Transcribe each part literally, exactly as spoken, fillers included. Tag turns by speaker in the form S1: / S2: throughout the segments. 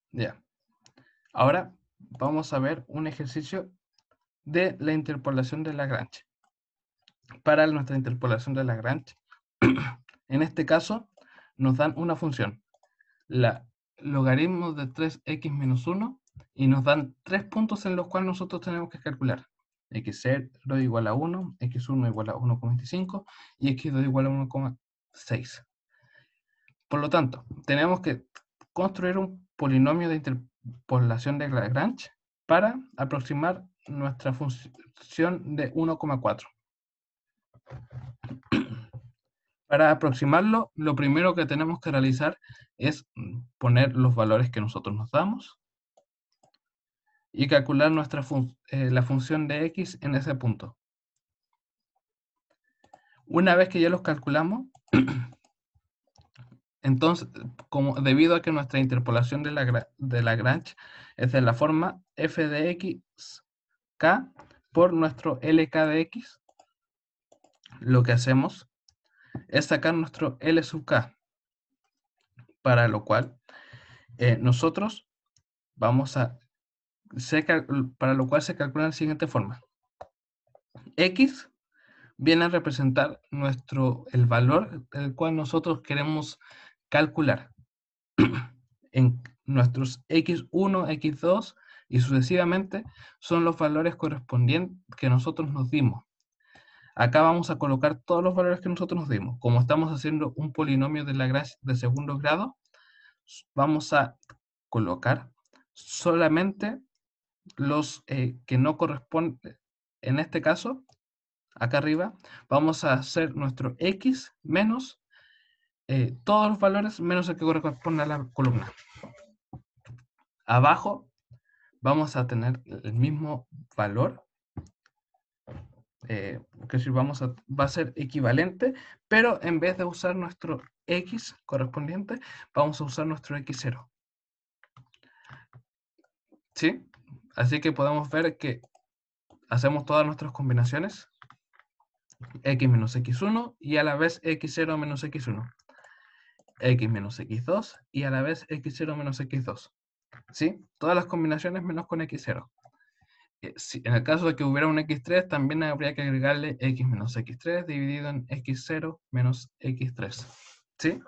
S1: Ya. Ahora vamos a ver un ejercicio de la interpolación de Lagrange. Para nuestra interpolación de Lagrange, en este caso, nos dan una función, la logaritmo de tres equis menos uno, y nos dan tres puntos en los cuales nosotros tenemos que calcular. equis cero igual a uno, equis uno igual a uno coma veinticinco y equis dos igual a uno coma seis. Por lo tanto, tenemos que construir un polinomio de interpolación de Lagrange para aproximar nuestra función de uno coma cuatro. Para aproximarlo, lo primero que tenemos que realizar es poner los valores que nosotros nos damos y calcular nuestra fun eh, la función de x en ese punto. Una vez que ya los calculamos, entonces, como, debido a que nuestra interpolación de, la, de Lagrange es de la forma f de x k por nuestro L K de x, lo que hacemos es sacar nuestro L sub k, para lo cual eh, nosotros vamos a, se, para lo cual se calcula de la siguiente forma. X viene a representar nuestro, el valor del cual nosotros queremos calcular. En nuestros equis uno, equis dos y sucesivamente son los valores correspondientes que nosotros nos dimos. Acá vamos a colocar todos los valores que nosotros nos dimos. Como estamos haciendo un polinomio de Lagrange de segundo grado, vamos a colocar solamente los eh, que no corresponden. En este caso, acá arriba, vamos a hacer nuestro x menos eh, todos los valores menos el que corresponde a la columna. Abajo vamos a tener el mismo valor, eh, que si vamos a, va a ser equivalente, pero en vez de usar nuestro x correspondiente, vamos a usar nuestro equis cero. ¿Sí? Así que podemos ver que hacemos todas nuestras combinaciones, x menos equis uno y a la vez equis cero menos equis uno, x menos equis dos y a la vez equis cero menos equis dos. ¿Sí? Todas las combinaciones menos con equis cero. Si, en el caso de que hubiera un equis tres, también habría que agregarle x menos equis tres dividido en equis cero menos equis tres. ¿Sí?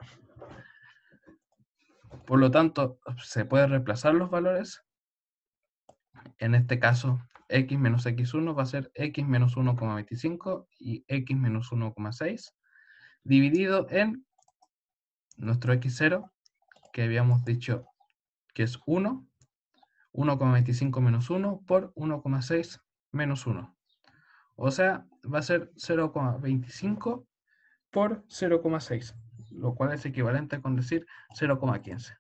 S1: Por lo tanto, se pueden reemplazar los valores. En este caso, x menos equis uno va a ser x menos uno coma veinticinco y x menos uno coma seis dividido en nuestro equis cero, que habíamos dicho que es uno, uno coma veinticinco menos uno por uno coma seis menos uno. O sea, va a ser cero coma veinticinco por cero coma seis, lo cual es equivalente con decir cero coma quince.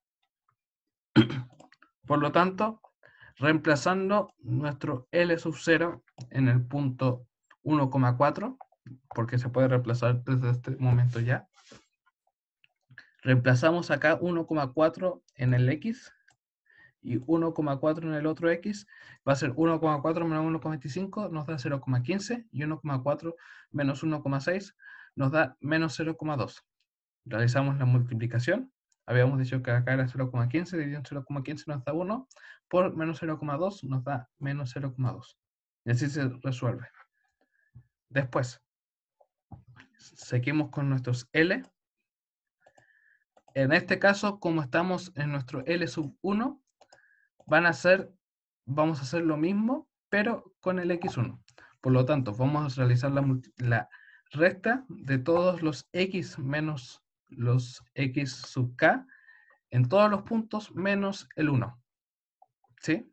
S1: Por lo tanto, reemplazando nuestro L sub cero en el punto uno coma cuatro, porque se puede reemplazar desde este momento ya, reemplazamos acá uno coma cuatro en el X y uno coma cuatro en el otro X, va a ser uno coma cuatro menos uno coma veinticinco, nos da cero coma quince, y uno coma cuatro menos uno coma seis nos da menos cero coma dos. Realizamos la multiplicación, habíamos dicho que acá era cero coma quince, dividido en cero coma quince nos da uno, por menos cero coma dos nos da menos cero coma dos. Y así se resuelve. Después, seguimos con nuestros L. En este caso, como estamos en nuestro L sub uno, van a ser, vamos a hacer lo mismo, pero con el equis uno. Por lo tanto, vamos a realizar la, la resta de todos los x menos los x sub k en todos los puntos menos el uno. ¿Sí?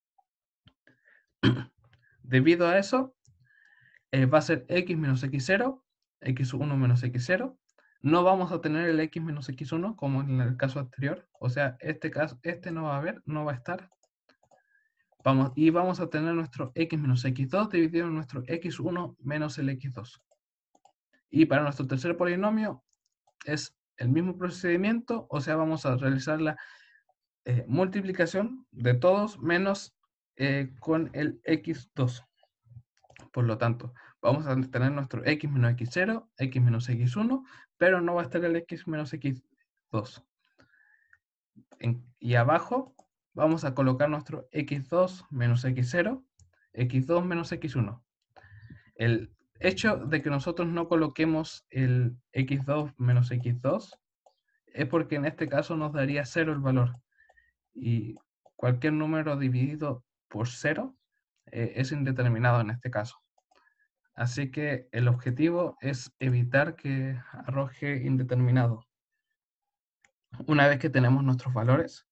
S1: Debido a eso, eh, va a ser x menos equis cero, equis uno menos equis cero. No vamos a tener el x menos equis uno como en el caso anterior. O sea, este, caso, este no va a haber, no va a estar. Vamos, y vamos a tener nuestro x menos equis dos dividido en nuestro equis uno menos el equis dos. Y para nuestro tercer polinomio es el mismo procedimiento, o sea, vamos a realizar la eh, multiplicación de todos menos eh, con el equis dos. Por lo tanto, vamos a tener nuestro x menos equis cero, x menos equis uno, pero no va a estar el x menos equis dos. En, y abajo vamos a colocar nuestro equis dos menos equis cero, equis dos menos equis uno. El hecho de que nosotros no coloquemos el equis dos menos equis dos es porque en este caso nos daría cero el valor. Y cualquier número dividido por cero eh, es indeterminado en este caso. Así que el objetivo es evitar que arroje indeterminado. Una vez que tenemos nuestros valores,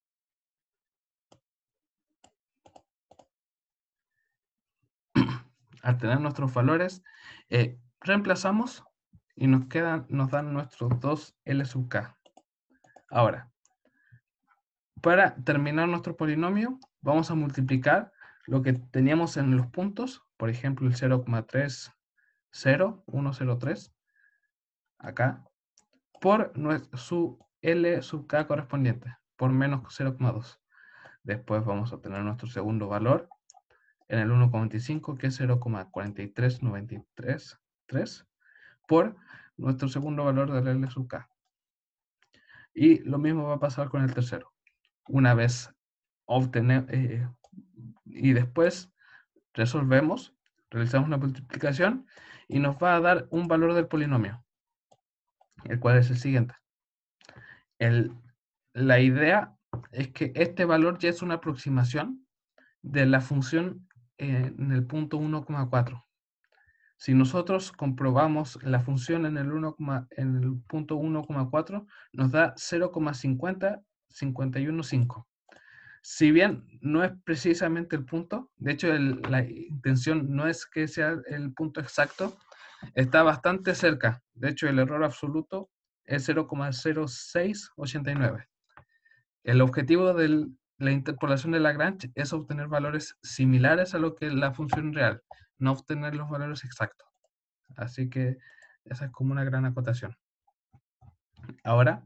S1: al tener nuestros valores, eh, reemplazamos y nos, quedan, nos dan nuestros dos L sub K. Ahora, para terminar nuestro polinomio, vamos a multiplicar lo que teníamos en los puntos, por ejemplo, el cero coma tres cero uno cero tres, acá, por su L sub K correspondiente, por menos cero coma dos. Después vamos a tener nuestro segundo valor en el uno coma veinticinco, que es cero coma cuatro tres nueve tres tres, por nuestro segundo valor del L sub K. Y lo mismo va a pasar con el tercero. Una vez obtenemos, eh, y después resolvemos, realizamos una multiplicación y nos va a dar un valor del polinomio, el cual es el siguiente. El, la idea es que este valor ya es una aproximación de la función eh, en el punto uno coma cuatro. Si nosotros comprobamos la función en el, uno, en el punto uno coma cuatro, nos da cero coma cincuenta cincuenta y uno cinco. Si bien no es precisamente el punto, de hecho el, la intención no es que sea el punto exacto, está bastante cerca. De hecho el error absoluto es cero coma cero seis ochenta y nueve. El objetivo de la interpolación de Lagrange es obtener valores similares a lo que es la función real, no obtener los valores exactos. Así que esa es como una gran acotación. Ahora,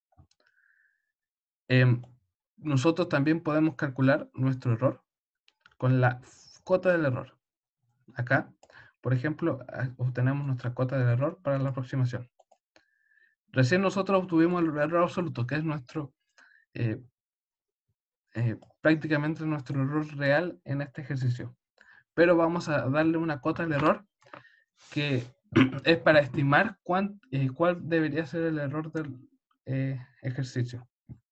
S1: eh, nosotros también podemos calcular nuestro error con la cota del error. Acá, por ejemplo, obtenemos nuestra cota del error para la aproximación. Recién nosotros obtuvimos el error absoluto, que es nuestro eh, eh, prácticamente nuestro error real en este ejercicio. Pero vamos a darle una cota al error que es para estimar cuán, eh, cuál debería ser el error del eh, ejercicio.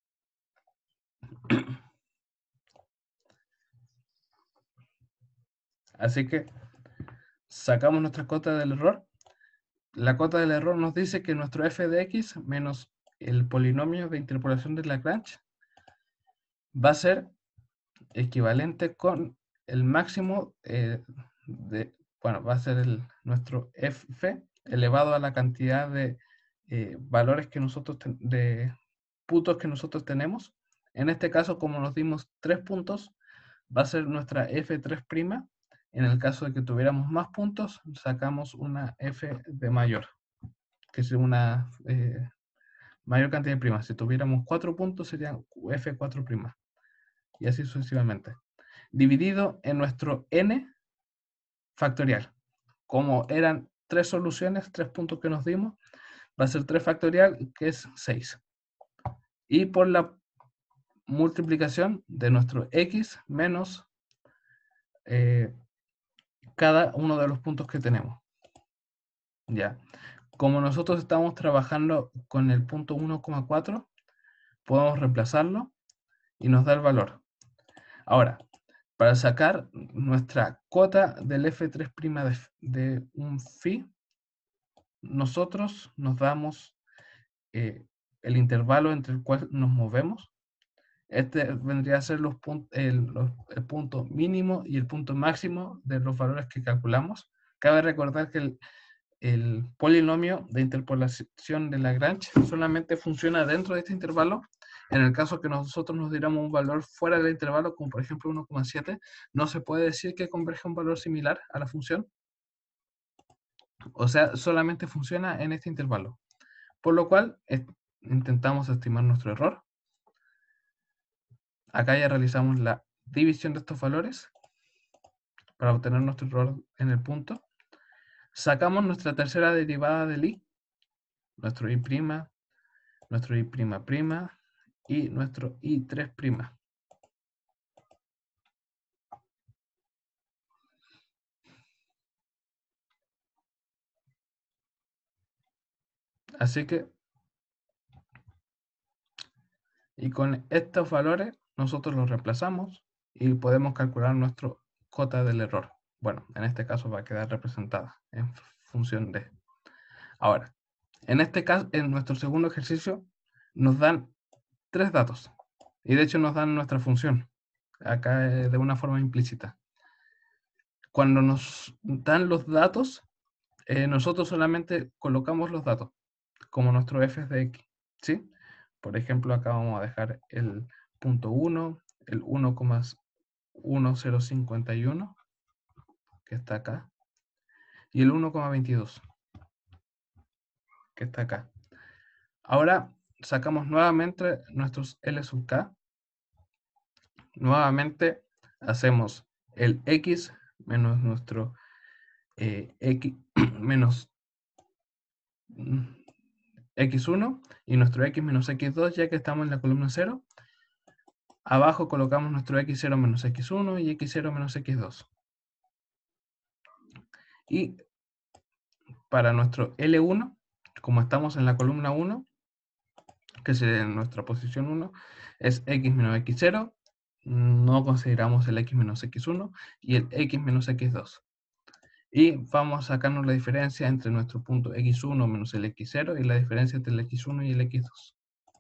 S1: Así que sacamos nuestra cota del error. La cota del error nos dice que nuestro f de x menos el polinomio de interpolación de Lagrange va a ser equivalente con el máximo eh, de, bueno, va a ser el, nuestro f elevado a la cantidad de eh, valores que nosotros, de puntos que nosotros tenemos. En este caso, como nos dimos tres puntos, va a ser nuestra f tres'. En el caso de que tuviéramos más puntos, sacamos una f de mayor, que es una eh, mayor cantidad de primas. Si tuviéramos cuatro puntos, sería f cuatro'. Y así sucesivamente. Dividido en nuestro n factorial. Como eran tres soluciones, tres puntos que nos dimos, va a ser tres factorial, que es seis. Y por la multiplicación de nuestro x menos eh, cada uno de los puntos que tenemos. Ya. Como nosotros estamos trabajando con el punto uno coma cuatro, podemos reemplazarlo y nos da el valor. Ahora, para sacar nuestra cota del f tres' de, de un phi, nosotros nos damos eh, el intervalo entre el cual nos movemos. Este vendría a ser los el, los, el punto mínimo y el punto máximo de los valores que calculamos. Cabe recordar que el, el polinomio de interpolación de Lagrange solamente funciona dentro de este intervalo. En el caso que nosotros nos diéramos un valor fuera del intervalo, como por ejemplo uno coma siete, no se puede decir que converge un valor similar a la función. O sea, solamente funciona en este intervalo. Por lo cual, intentamos estimar nuestro error. Acá ya realizamos la división de estos valores para obtener nuestro error en el punto. Sacamos nuestra tercera derivada del i, nuestro i', nuestro i'', y nuestro i tres'. Así que, y con estos valores, nosotros los reemplazamos y podemos calcular nuestro cota del error. Bueno, en este caso va a quedar representada en función de. Ahora, en este caso, en nuestro segundo ejercicio, nos dan tres datos. Y de hecho nos dan nuestra función, acá de una forma implícita. Cuando nos dan los datos, eh, nosotros solamente colocamos los datos, como nuestro f de x, ¿sí? Por ejemplo, acá vamos a dejar el punto uno, el uno coma uno cero cinco uno, que está acá, y el uno coma veintidós, que está acá. Ahora sacamos nuevamente nuestros L sub k. Nuevamente hacemos el x menos nuestro eh, x menos mm, x uno y nuestro x menos x dos, ya que estamos en la columna cero. Abajo colocamos nuestro x cero menos x uno y x cero menos x dos. Y para nuestro L uno, como estamos en la columna uno, que es en nuestra posición uno, es x menos x cero, no consideramos el x menos x uno y el x menos x dos. Y vamos a sacarnos la diferencia entre nuestro punto x uno menos el x cero y la diferencia entre el x uno y el x dos.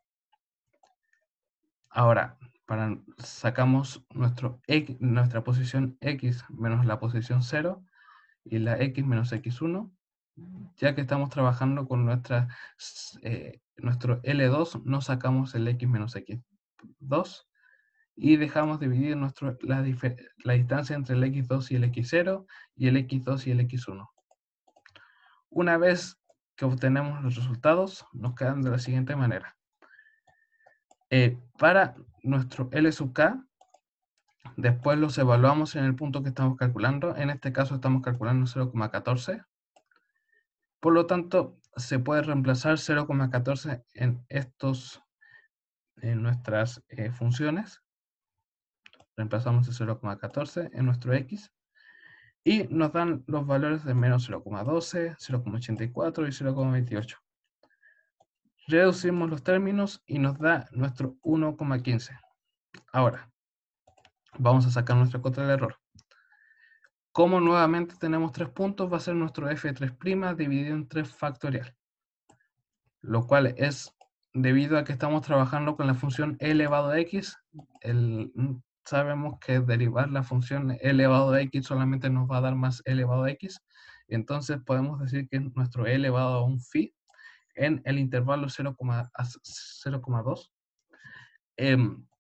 S1: Ahora, para, sacamos nuestro x, nuestra posición x menos la posición cero y la x menos x uno, ya que estamos trabajando con nuestra, eh, nuestro L dos, no sacamos el x menos x dos y dejamos dividir nuestro, la, la distancia entre el x dos y el x cero y el x dos y el x uno. Una vez que obtenemos los resultados, nos quedan de la siguiente manera. Eh, para nuestro L sub k, después los evaluamos en el punto que estamos calculando. En este caso estamos calculando cero coma catorce. Por lo tanto, se puede reemplazar cero coma catorce en estos, en nuestras eh, funciones. Reemplazamos el cero coma catorce en nuestro x. Y nos dan los valores de menos cero coma doce, cero coma ochenta y cuatro y cero coma veintiocho. Reducimos los términos y nos da nuestro uno coma quince. Ahora, vamos a sacar nuestra cota del error. Como nuevamente tenemos tres puntos, va a ser nuestro f tres' dividido en tres factorial. Lo cual es debido a que estamos trabajando con la función e elevado a x. El, sabemos que derivar la función e elevado a x solamente nos va a dar más e elevado a x. Entonces podemos decir que nuestro e elevado a un phi en el intervalo cero coma dos. Eh,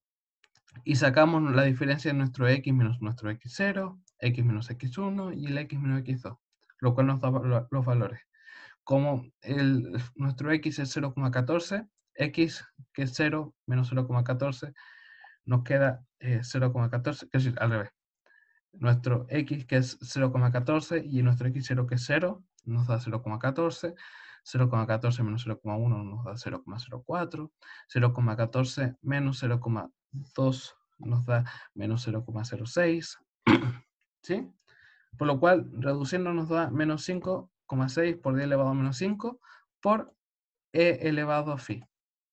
S1: y sacamos la diferencia de nuestro x menos nuestro x cero, x menos x uno y el x menos x dos, lo cual nos da los valores. Como el, nuestro x es cero coma catorce, x que es cero menos cero coma catorce, nos queda eh, cero coma catorce, es decir, al revés. Nuestro x que es cero coma catorce y nuestro x cero que es cero, nos da cero coma catorce. cero coma catorce menos cero coma uno nos da cero coma cero cuatro, cero coma catorce menos cero coma dos nos da menos cero coma cero seis, ¿sí? Por lo cual, reduciendo nos da menos cinco coma seis por d elevado a menos cinco por e elevado a phi.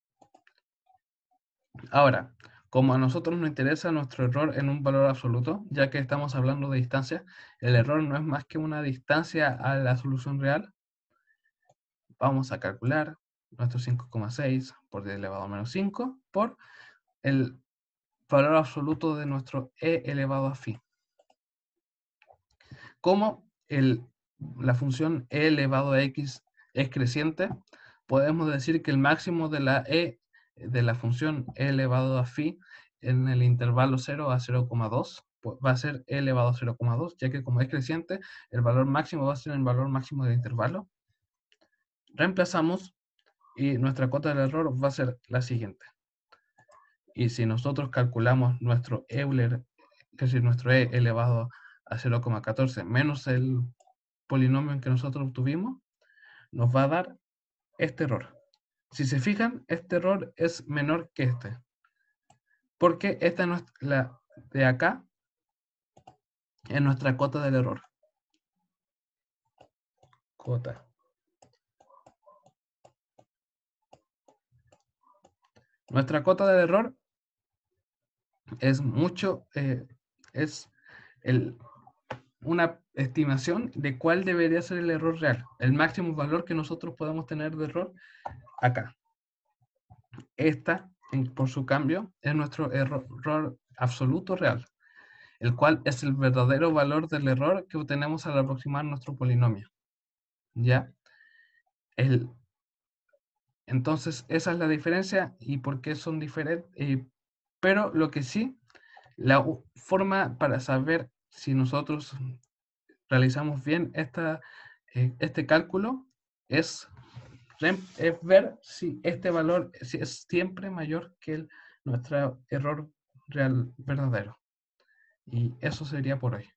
S1: Ahora, como a nosotros nos interesa nuestro error en un valor absoluto, ya que estamos hablando de distancia, el error no es más que una distancia a la solución real. Vamos a calcular nuestro cinco coma seis por d elevado a menos cinco por el valor absoluto de nuestro e elevado a phi. Como el, la función e elevado a x es creciente, podemos decir que el máximo de la e de la función e elevado a phi en el intervalo cero a cero coma dos va a ser e elevado a cero coma dos, ya que como es creciente, el valor máximo va a ser el valor máximo del intervalo. Reemplazamos y nuestra cota del error va a ser la siguiente. Y si nosotros calculamos nuestro Euler, es decir, nuestro e elevado a cero coma catorce menos el polinomio en que nosotros obtuvimos, nos va a dar este error. Si se fijan, este error es menor que este. porque esta es nuestra, la de acá es nuestra cota del error. Cota. Nuestra cota del error es mucho, eh, es el, una estimación de cuál debería ser el error real, el máximo valor que nosotros podemos tener de error acá. Esta, en, por su cambio, es nuestro error, error absoluto real, el cual es el verdadero valor del error que obtenemos al aproximar nuestro polinomio. ¿Ya? El, entonces, esa es la diferencia y por qué son diferentes. Eh, pero lo que sí, la forma para saber si nosotros realizamos bien esta, eh, este cálculo es, es ver si este valor si es siempre mayor que el, nuestro error real verdadero. Y eso sería por hoy.